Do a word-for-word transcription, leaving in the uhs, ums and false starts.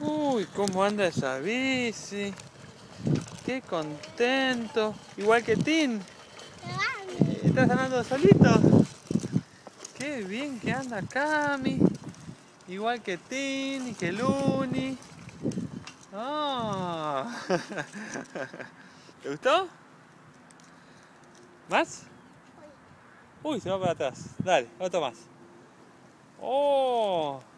Uy, cómo anda esa bici. Qué contento. Igual que Tin. ¿Estás andando solito? Qué bien que anda Cami. Igual que Tin y que Luni. Oh. ¿Te gustó? ¿Más? Uy, se va para atrás. Dale, otro más. Oh.